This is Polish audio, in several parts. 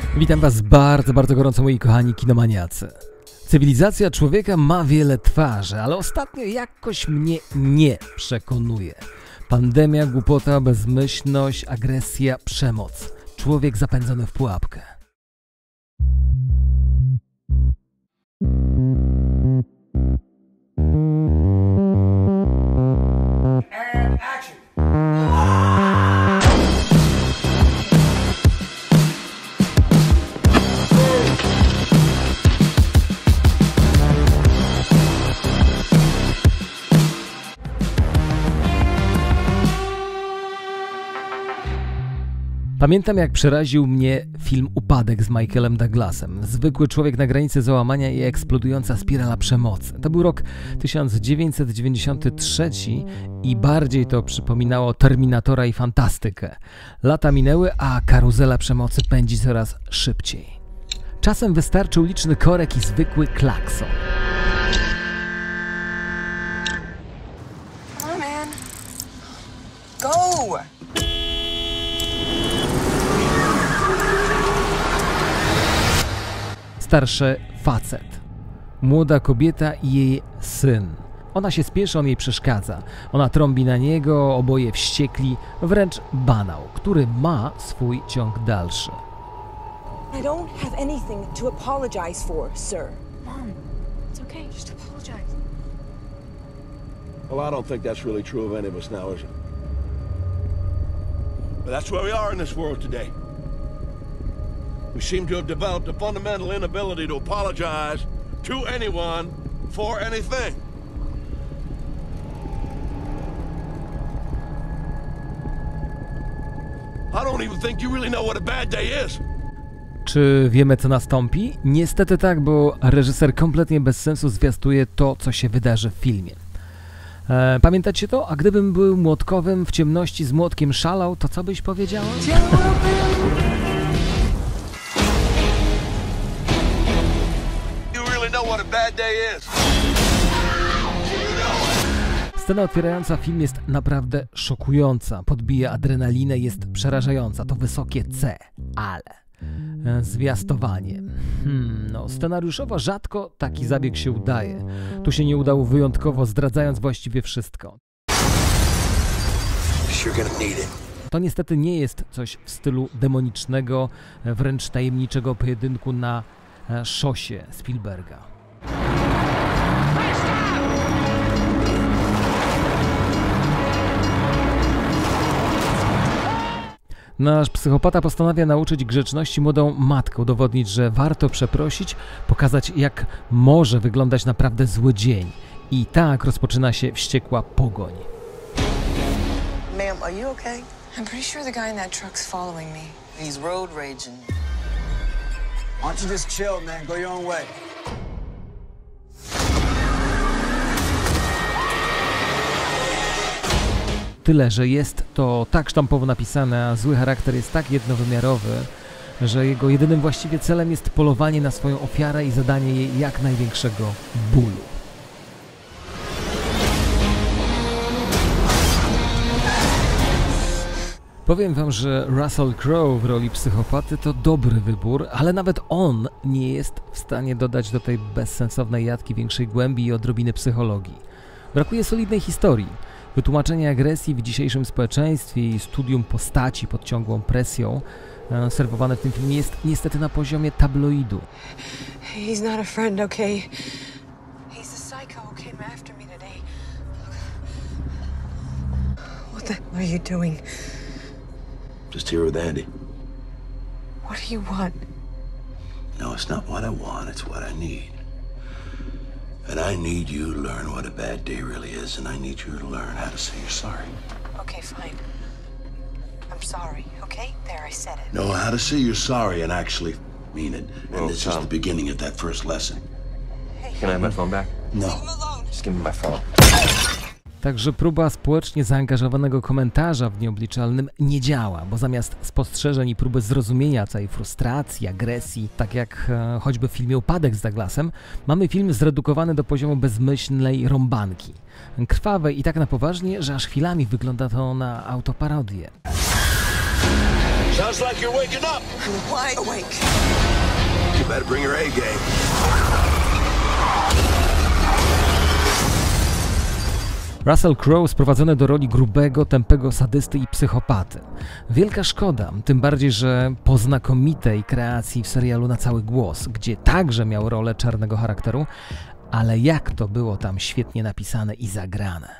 Witam Was bardzo, bardzo gorąco, moi kochani kinomaniacy. Cywilizacja człowieka ma wiele twarzy, ale ostatnio jakoś mnie nie przekonuje. Pandemia, głupota, bezmyślność, agresja, przemoc. Człowiek zapędzony w pułapkę. Pamiętam, jak przeraził mnie film Upadek z Michaelem Douglasem. Zwykły człowiek na granicy załamania i eksplodująca spirala przemocy. To był rok 1993 i bardziej to przypominało Terminatora i fantastykę. Lata minęły, a karuzela przemocy pędzi coraz szybciej. Czasem wystarczył liczny korek i zwykły klakson. Come on, man. Go! Starszy facet, młoda kobieta i jej syn. Ona się spieszy, on jej przeszkadza. Ona trąbi na niego, oboje wściekli, wręcz banał, który ma swój ciąg dalszy. I don't have anything to apologize for, sir. Mom, it's okay. Just apologize. Well, I don't think that's really true of any of us now, is it? But that's where we are in this world today. We seem to have developed a fundamental inability to apologize to anyone for anything. I don't even think you really know what a bad day is. Czy wiemy, co nastąpi? Niestety tak, bo reżyser kompletnie bez sensu zwiastuje to, co się wydarzy w filmie. Pamiętacie to? A gdybym był młotkowym w ciemności z młotkiem szalał, to co byś powiedziała? Scena otwierająca film jest naprawdę szokująca, podbija adrenalinę, jest przerażająca. To wysokie C, ale zwiastowanie. Scenariuszowo rzadko taki zabieg się udaje. Tu się nie udało wyjątkowo, zdradzając właściwie wszystko. To niestety nie jest coś w stylu demonicznego, wręcz tajemniczego pojedynku na szosie Spielberga. Nasz psychopata postanawia nauczyć grzeczności młodą matkę, udowodnić, że warto przeprosić, pokazać, jak może wyglądać naprawdę zły dzień. I tak rozpoczyna się wściekła pogoń. Ma'am, are you okay? I'm pretty sure the guy in that truck's following me. He's road raging. Why don't you just chill, man? Go your own way. Tyle, że jest to tak sztampowo napisane, a zły charakter jest tak jednowymiarowy, że jego jedynym właściwie celem jest polowanie na swoją ofiarę i zadanie jej jak największego bólu. Powiem wam, że Russell Crowe w roli psychopaty to dobry wybór, ale nawet on nie jest w stanie dodać do tej bezsensownej jatki większej głębi i odrobiny psychologii. Brakuje solidnej historii. Wytłumaczenie agresji w dzisiejszym społeczeństwie i studium postaci pod ciągłą presją serwowane w tym filmie jest niestety na poziomie tabloidu. He's not a friend, okay? He's the psycho who came after me today. What the hell are you doing? Just here with Andy. What do you want? No, it's not what I want, it's what I need. And I need you to learn what a bad day really is, and I need you to learn how to say you're sorry. Okay, fine. I'm sorry, okay? There, I said it. Know how to say you're sorry and actually mean it. Well, And this is the beginning of that first lesson. Can I have my phone back? No. Just give me my phone. Także próba społecznie zaangażowanego komentarza w Nieobliczalnym nie działa, bo zamiast spostrzeżeń i próby zrozumienia całej frustracji, agresji, tak jak choćby w filmie Upadek z Douglasem, mamy film zredukowany do poziomu bezmyślnej rąbanki. Krwawej i tak na poważnie, że aż chwilami wygląda to na autoparodię. Sounds like you're waking up. I'm wide awake. You better bring your A-game. Russell Crowe sprowadzony do roli grubego, tępego sadysty i psychopaty. Wielka szkoda, tym bardziej, że po znakomitej kreacji w serialu Na cały głos, gdzie także miał rolę czarnego charakteru, ale jak to było tam świetnie napisane i zagrane.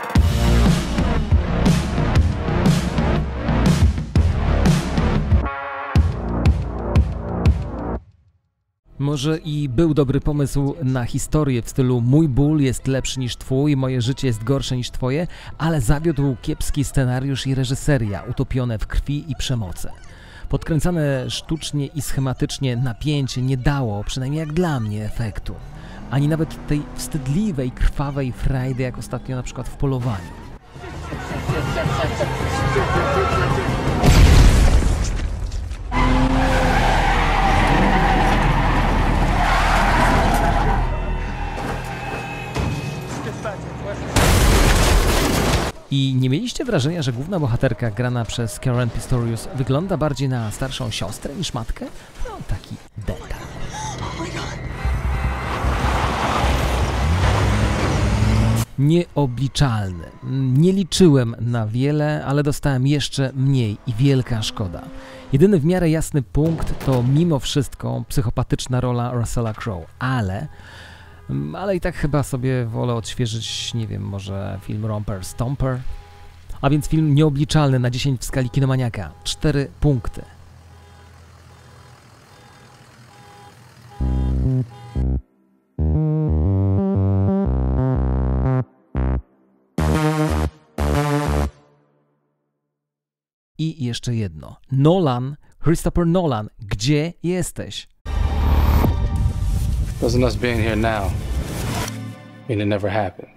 Może i był dobry pomysł na historię w stylu mój ból jest lepszy niż twój, moje życie jest gorsze niż twoje, ale zawiódł kiepski scenariusz i reżyseria utopione w krwi i przemocy. Podkręcane sztucznie i schematycznie napięcie nie dało, przynajmniej jak dla mnie, efektu. Ani nawet tej wstydliwej, krwawej frajdy, jak ostatnio na przykład w Polowaniu. I nie mieliście wrażenia, że główna bohaterka grana przez Karen Pistorius wygląda bardziej na starszą siostrę niż matkę? No, taki detal. Nieobliczalny. Nie liczyłem na wiele, ale dostałem jeszcze mniej i wielka szkoda. Jedyny w miarę jasny punkt to mimo wszystko psychopatyczna rola Russella Crowe, ale i tak chyba sobie wolę odświeżyć, nie wiem, może film Romper Stomper. A więc film nieobliczalny na 10 w skali Kinomaniaka. 4 punkty. I jeszcze jedno. Nolan, Christopher Nolan, gdzie jesteś? Doesn't us being here now mean it never happened?